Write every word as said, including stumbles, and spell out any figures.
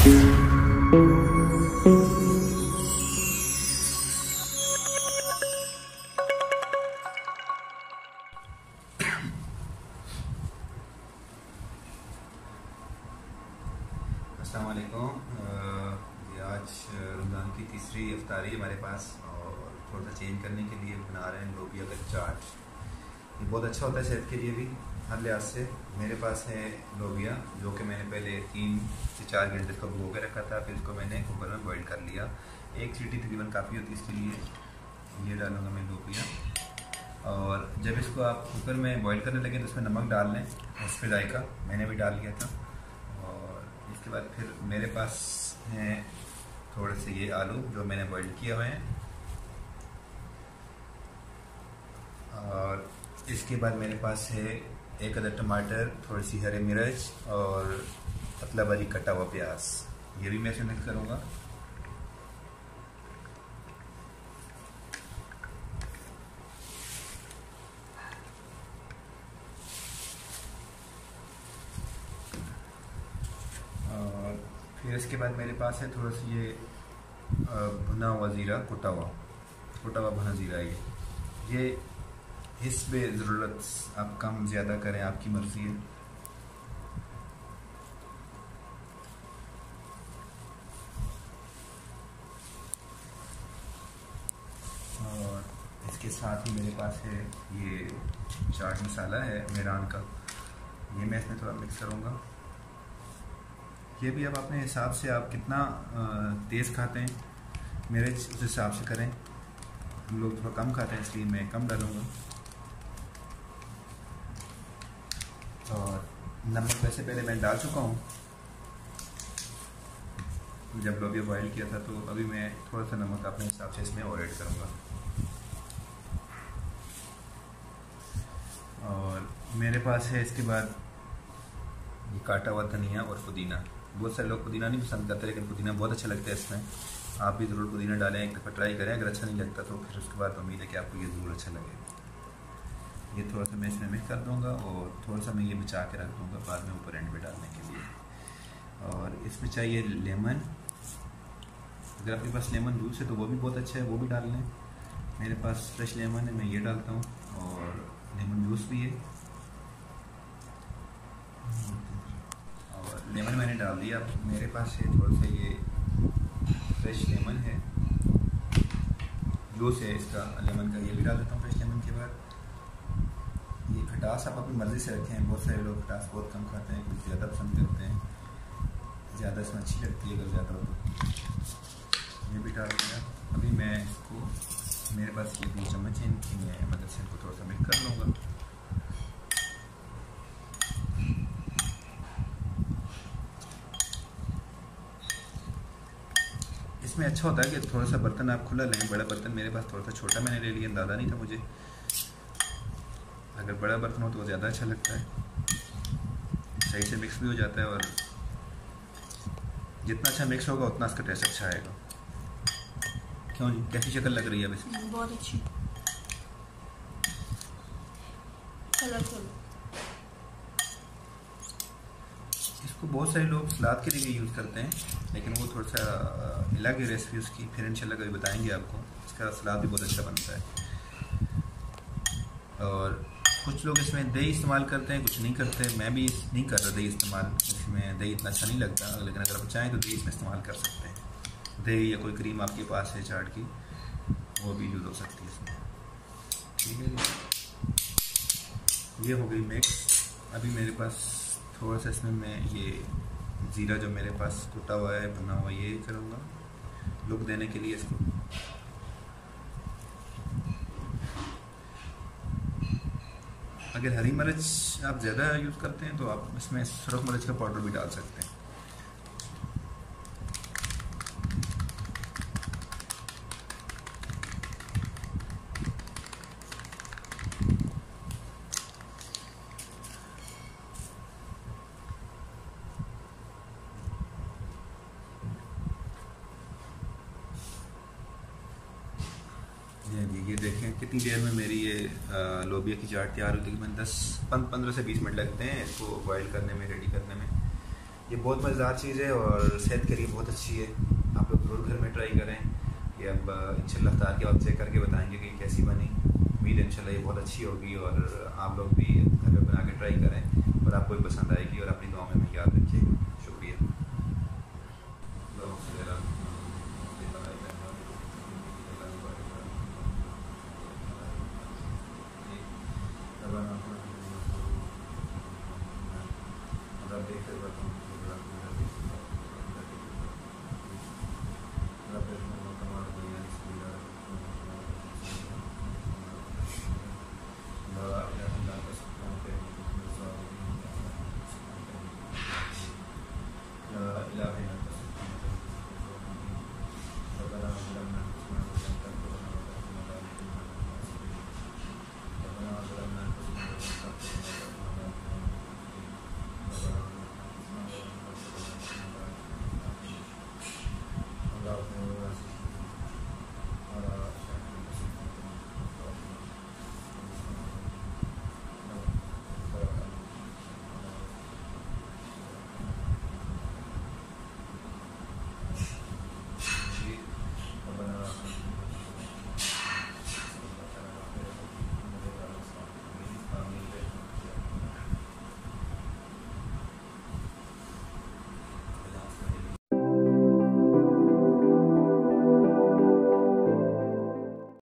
अस्सलाम वालेकुम। ये आज रमज़ान की तीसरी इफ्तारी हमारे पास और थोड़ा सा चेंज करने के लिए बना रहे हैं लोबिया का चाट। ये बहुत अच्छा होता है सेहत के लिए भी हर लिहाज से। मेरे पास है लोबिया जो कि मैंने पहले तीन से चार घंटे इसको भिगो के रखा था, फिर इसको मैंने कुकर में बॉईल कर लिया। एक सीटी तकरीबन काफ़ी होती है इसके लिए। ये डालूँगा मैं लोबिया, और जब इसको आप कुकर में बॉईल करने लगे तो उसमें नमक डाल लें, उस पर जायका मैंने भी डाल लिया था। इसके बाद फिर मेरे पास हैं थोड़े से ये आलू जो मैंने बॉईल किए हुए हैं, और इसके बाद मेरे पास है एक अदर टमाटर, थोड़ी सी हरी मिर्च और पतला बारीक कटा हुआ प्याज। ये भी मैं इसमें मिक्स करूँगा। फिर इसके बाद मेरे पास है थोड़ा सी ये भुना हुआ ज़ीरा, कुटा हुआ कुटा हुआ भुना ज़ीरा। ये ये इस पे ज़रूरत आप कम ज़्यादा करें, आपकी मर्ज़ी है। और इसके साथ ही मेरे पास है ये चाट मसाला है मेरान का, ये मैं इसमें थोड़ा मिक्स करूँगा। ये भी अब अपने हिसाब से आप कितना तेज़ खाते हैं मेरे उस हिसाब से करें। हम लोग थोड़ा कम खाते हैं इसलिए मैं कम डालूँगा। और नमक वैसे पहले मैं डाल चुका हूँ जब लोबिया बॉईल किया था, तो अभी मैं थोड़ा सा नमक अपने हिसाब से इसमें और ऐड करूँगा। और मेरे पास है इसके बाद ये काटा हुआ धनिया और पुदीना। बहुत सारे लोग पुदीना नहीं पसंद करते, लेकिन पुदीना बहुत अच्छा लगता है इसमें। आप भी ज़रूर पुदीना डालें, एक दफ़ा ट्राई करें। अगर अच्छा नहीं लगता तो फिर उसके बाद उम्मीद है कि आपको ये ज़रूर अच्छा लगेगा। ये थोड़ा सा मैं इसमें मिक्स कर दूँगा और थोड़ा सा मैं ये बचा के रख दूँगा बाद में ऊपर एंड पे डालने के लिए। और इसमें चाहिए लेमन। अगर आपके पास लेमन जूस है तो वो भी बहुत अच्छा है, वो भी डाल लें। मेरे पास फ्रेश लेमन है, मैं ये डालता हूँ, और लेमन जूस भी है। और लेमन मैंने डाल दिया। अब मेरे पास है थोड़ा सा ये फ्रेश लेमन है, जूस है इसका लेमन का, ये भी डाल देता हूँ फ्रेश लेमन के बाद। ये खटास आप अपनी मर्ज़ी से रखें। बहुत सारे लोग खटास बहुत कम खाते हैं, कुछ ज़्यादा पसंद करते हैं, ज़्यादा इसमें अच्छी लगती है अगर ज़्यादा हो तो। ये भी डाल दिया। अभी मैं इसको, मेरे पास ये दो चम्मच है, इनकी मैं मदद से इनको थोड़ा सा मिक्स कर लूँगा। इसमें अच्छा होता है कि थोड़ा सा बर्तन आप खुला लें। बड़ा बर्तन मेरे पास थोड़ा सा छोटा मैंने ले लिया, अंदाज़ा नहीं था मुझे। अगर बड़ा बर्तन हो तो ज़्यादा अच्छा लगता है, सही से मिक्स भी हो जाता है, और जितना अच्छा मिक्स होगा उतना इसका टेस्ट अच्छा आएगा। क्यों जी, कैसी शक्ल लग रही है अब इसकी? बहुत अच्छी, कलरफुल। इसको बहुत सारे लोग सलाद के लिए भी यूज़ करते हैं, लेकिन वो थोड़ा सा अलग है रेसिपी उसकी, फिर इंशाल्लाह कभी बताएंगे आपको। इसका सलाद भी बहुत अच्छा बनता है। और कुछ लोग इसमें दही इस्तेमाल करते हैं, कुछ नहीं करते। मैं भी नहीं कर रहा दही इस्तेमाल, इसमें दही इतना अच्छा नहीं लगता, लेकिन अगर आप चाहें तो दही इसमें इस्तेमाल कर सकते हैं। दही या कोई क्रीम आपके पास है चाट की, वो भी यूज़ हो सकती है इसमें। ठीक है जी, ये हो गई मिक्स। अभी मेरे पास थोड़ा सा इसमें मैं ये ज़ीरा जो मेरे पास कुटा हुआ है, भुना हुआ, ये करूँगा लुक देने के लिए इसको। अगर हरी मिर्च आप ज़्यादा यूज़ करते हैं तो आप इसमें सुरख मिर्च का पाउडर भी डाल सकते हैं। ये देखें कितनी देर में मेरी ये लोबिया की चाट तैयार होती है। मैंने दस पंद्रह से बीस मिनट लगते हैं इसको बॉईल करने में, रेडी करने में। ये बहुत मज़ेदार चीज़ है और सेहत के लिए बहुत अच्छी है। आप लोग ज़रूर घर में ट्राई करें। ये अब इंशाल्लाह अफ्तार के वक्त चेक करके बताएंगे कि कैसी बनी। उम्मीद इंशाल्लाह ये बहुत अच्छी होगी और आप लोग भी घर में बना के ट्राई करें और आपको भी पसंद आएगी और अपनी दुआ में याद रखिएगा। शुक्रिया। देखते